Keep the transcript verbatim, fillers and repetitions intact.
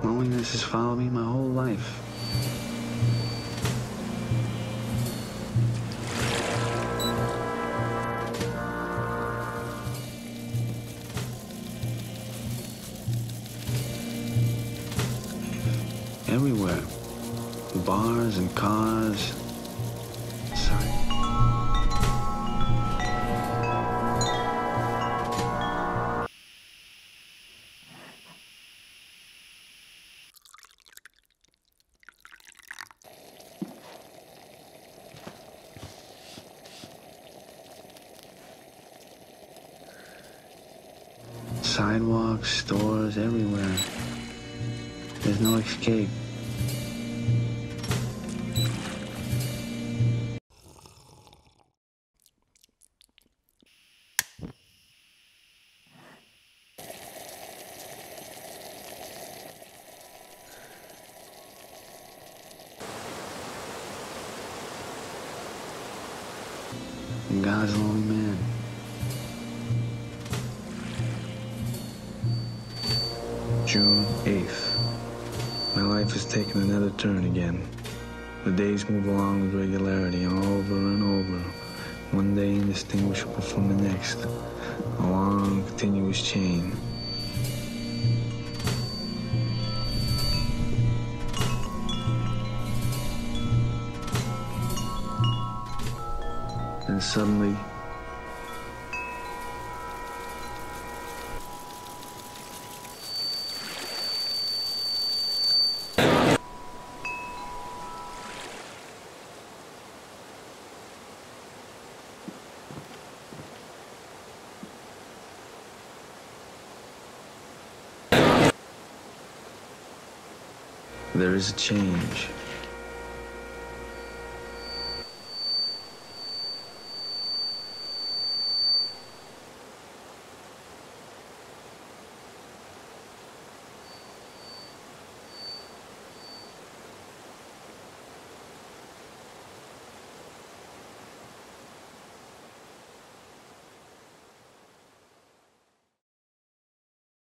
Loneliness has followed me my whole life. Everywhere. Bars and cars. Sorry. Sidewalks, stores, everywhere. There's no escape. And God's a lonely man. June eighth. My life has taken another turn again. The days move along with regularity, over and over. One day indistinguishable from the next. A long, continuous chain. And suddenly, there is a change.